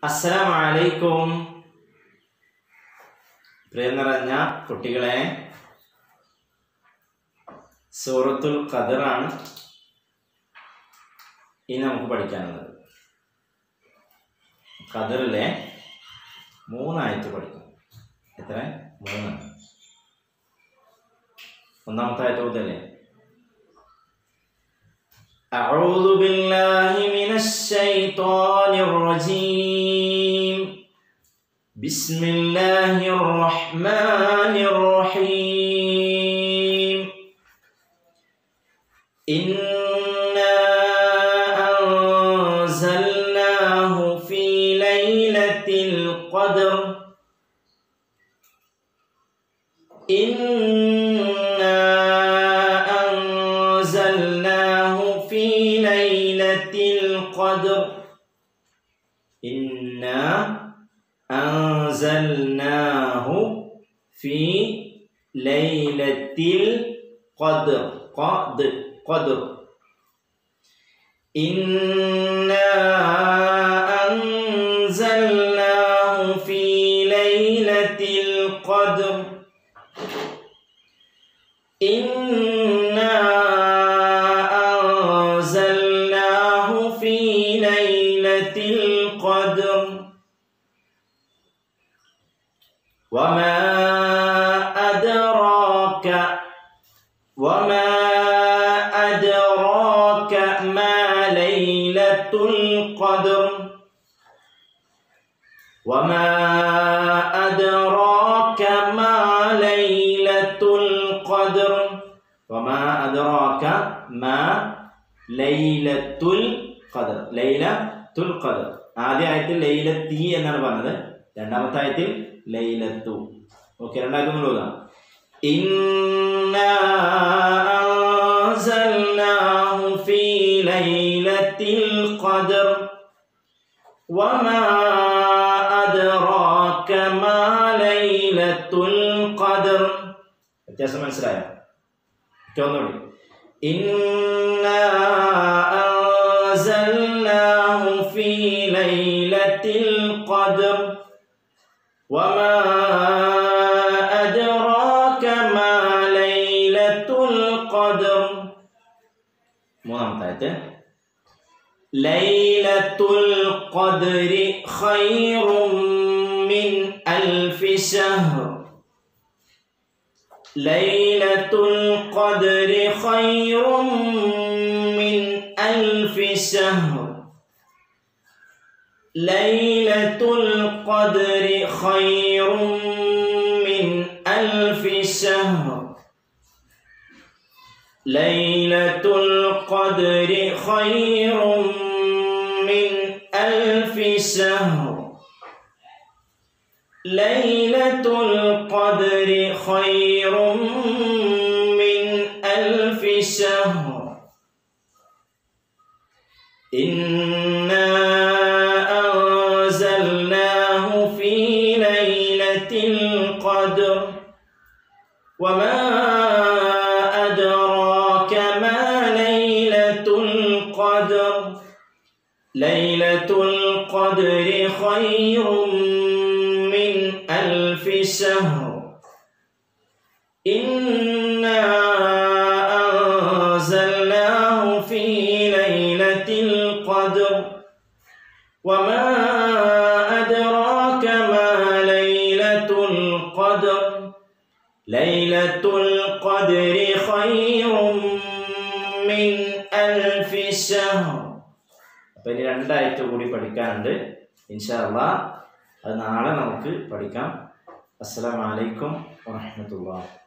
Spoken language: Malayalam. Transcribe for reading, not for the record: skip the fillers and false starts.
അസ്സലാമു അലൈക്കും. പ്രിയം നിറഞ്ഞ കുട്ടികളെ, സൂറത്തുൽ ഖദറാണ് ഇനി നമുക്ക് പഠിക്കാനുള്ളത്. ഖദറിലെ 3 ആയത്ത് പഠിക്കും. എത്ര? 3. ഒന്നാമത്തെ ആയത്ത് മുതലേ أعوذ بالله من الشيطان الرجيم بسم الله الرحمن الرحيم إنا أنزلناه في ليلة القدر إنا أنزلناه في ليلة القدر قدر إنا أنزلناه في ليلة القدر إنا أنزلناه في ليلة القدر وما أدراك ما ليلة القدر وما أدراك ما ليلة القدر وما أدراك ما ليلة القدر ലൈലത്തുൽ ഖദർ. ആദ്യ ആയത്തിൽ ലൈലത്തി എന്നാണ് പറഞ്ഞത്, രണ്ടാമത്തെ ആയത്തിൽ ലൈലത്തു. ഓക്കെ, രണ്ടായത്തും നോക്കാം. ഇന്നാ അൻസൽനാഹു ഫീ ലൈലത്തിൽ ഖദർ വമാ അദ്റാക മാ ലൈലത്തുൽ ഖദർ. വ്യത്യാസം മനസ്സിലായോ? ഒന്നുകൂടി. ഇന്നാ أنزلناه في ليلة القدر وما أدراك ما ليلة القدر. ليلة القدر خير من 1000 شهر. ليلة القدر خير من 1000 شهر. ليلة القدر خير من 1000 شهر. ليلة القدر خير من 1000 شهر. ليلة القدر خير من 1000 شهر. إنا أنزلناه في ليلة القدر وما أدراك ما ليلة القدر. ليلة القدر خير من 1000 شهر. إنا أنزلناه في ليلة القدر وما أدراك ما ليلة القدر. ليلة القدر خير من 1000 شهر. അപ്പോൾ ഇനി 2 ആയത്ത് കൂടി പഠിക്കാനുണ്ട്. ഇൻഷാ അല്ലാഹ് അത് നാളെ നമുക്ക് പഠിക്കാം. അസ്സലാമു അലൈക്കും വറഹ്മത്തുള്ളാഹി.